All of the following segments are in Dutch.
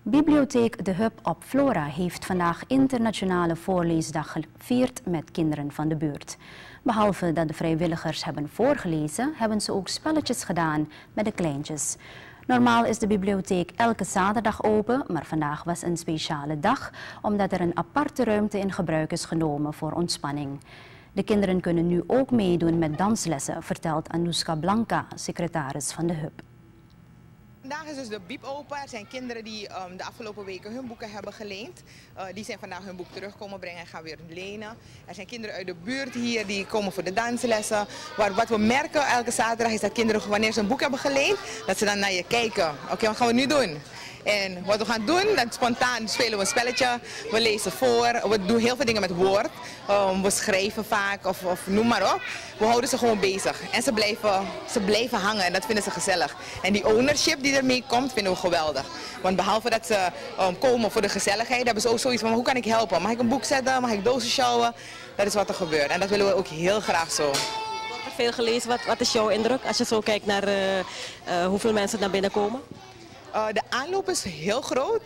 Bibliotheek De Hub op Flora heeft vandaag internationale voorleesdag gevierd met kinderen van de buurt. Behalve dat de vrijwilligers hebben voorgelezen, hebben ze ook spelletjes gedaan met de kleintjes. Normaal is de bibliotheek elke zaterdag open, maar vandaag was een speciale dag omdat er een aparte ruimte in gebruik is genomen voor ontspanning. De kinderen kunnen nu ook meedoen met danslessen, vertelt Anouska Blanca, secretaris van de Hub. Vandaag is dus de Biep open. Er zijn kinderen die de afgelopen weken hun boeken hebben geleend. Die zijn vandaag hun boek terugkomen brengen en gaan weer lenen. Er zijn kinderen uit de buurt hier die komen voor de danslessen. Wat we merken elke zaterdag is dat kinderen wanneer ze een boek hebben geleend, dat ze dan naar je kijken. Oké, wat gaan we nu doen? En wat we gaan doen, dan spontaan spelen we een spelletje, we lezen voor, we doen heel veel dingen met woord. We schrijven vaak of noem maar op. We houden ze gewoon bezig en ze blijven hangen en dat vinden ze gezellig. En die ownership die ermee komt, vinden we geweldig. Want behalve dat ze komen voor de gezelligheid, hebben ze ook zoiets van hoe kan ik helpen? Mag ik een boek zetten? Mag ik dozen sjouwen? Dat is wat er gebeurt en dat willen we ook heel graag zo. Wordt er veel gelezen? Wat is jouw indruk als je zo kijkt naar hoeveel mensen naar binnen komen? De aanloop is heel groot.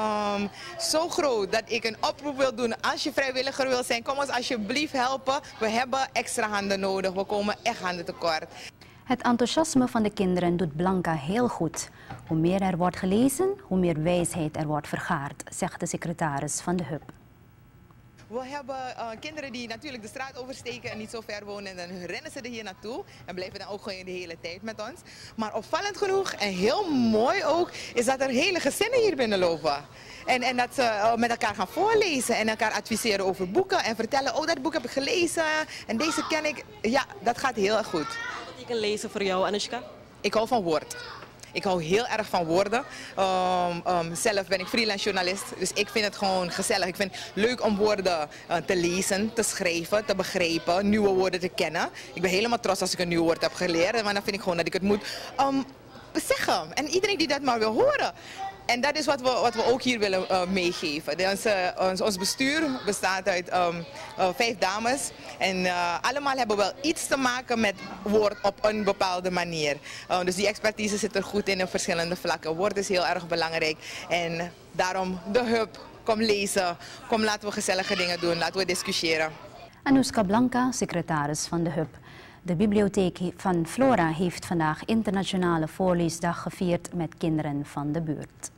Zo groot dat ik een oproep wil doen. Als je vrijwilliger wil zijn, kom ons alsjeblieft helpen. We hebben extra handen nodig. We komen echt handen tekort. Het enthousiasme van de kinderen doet Blanca heel goed. Hoe meer er wordt gelezen, hoe meer wijsheid er wordt vergaard, zegt de secretaris van de Hub. We hebben kinderen die natuurlijk de straat oversteken en niet zo ver wonen. En dan rennen ze er hier naartoe en blijven dan ook gewoon de hele tijd met ons. Maar opvallend genoeg en heel mooi ook is dat er hele gezinnen hier binnenlopen. En dat ze met elkaar gaan voorlezen en elkaar adviseren over boeken. En vertellen, oh dat boek heb ik gelezen en deze ken ik. Ja, dat gaat heel erg goed. Wat betekent lezen voor jou, Anouska? Ik hou van woord. Ik hou heel erg van woorden. Zelf ben ik freelance journalist, dus ik vind het gewoon gezellig. Ik vind het leuk om woorden te lezen, te schrijven, te begrijpen, nieuwe woorden te kennen. Ik ben helemaal trots als ik een nieuw woord heb geleerd, maar dan vind ik gewoon dat ik het moet zeggen. En iedereen die dat maar wil horen. En dat is wat we ook hier willen meegeven. Ons bestuur bestaat uit 5 dames. En allemaal hebben wel iets te maken met woord op een bepaalde manier. Dus die expertise zit er goed in verschillende vlakken. Woord is heel erg belangrijk. En daarom de Hub. Kom lezen. Kom laten we gezellige dingen doen. Laten we discussiëren. Anouska Blanca, secretaris van de Hub. De bibliotheek van Flora heeft vandaag internationale voorleesdag gevierd met kinderen van de buurt.